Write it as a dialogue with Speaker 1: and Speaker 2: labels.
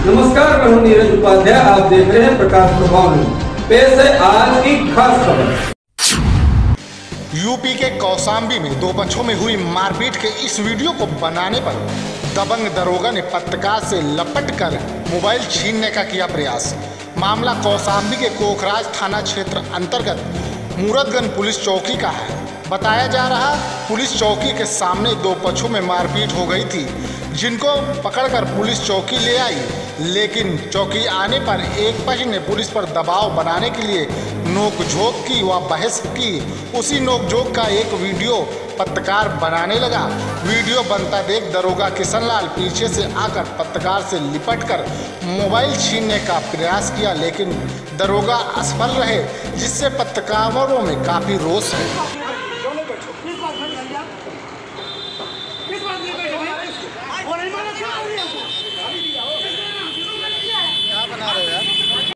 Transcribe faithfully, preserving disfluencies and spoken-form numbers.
Speaker 1: नमस्कार, मैं हूं नीरज उपाध्याय। आप देख रहे हैं प्रकाश प्रभाव न्यूज। पेश है आज की खास खबर।
Speaker 2: यूपी के कौशाम्बी में दो बच्चों में हुई मारपीट के इस वीडियो को बनाने पर दबंग दरोगा ने पत्रकार से लपटकर मोबाइल छीनने का किया प्रयास। मामला कौशाम्बी के कोखराज थाना क्षेत्र अंतर्गत मूरतगंज पुलिस चौकी का है। बताया जा रहा, पुलिस चौकी के सामने दो पक्षों में मारपीट हो गई थी, जिनको पकड़कर पुलिस चौकी ले आई। लेकिन चौकी आने पर एक पक्ष ने पुलिस पर दबाव बनाने के लिए नोकझोंक की व बहस की। उसी नोकझोंक का एक वीडियो पत्रकार बनाने लगा। वीडियो बनता देख दरोगा किशनलाल पीछे से आकर पत्रकार से लिपटकर मोबाइल छीनने का प्रयास किया, लेकिन दरोगा असफल रहे, जिससे पत्रकारों में काफ़ी रोष है।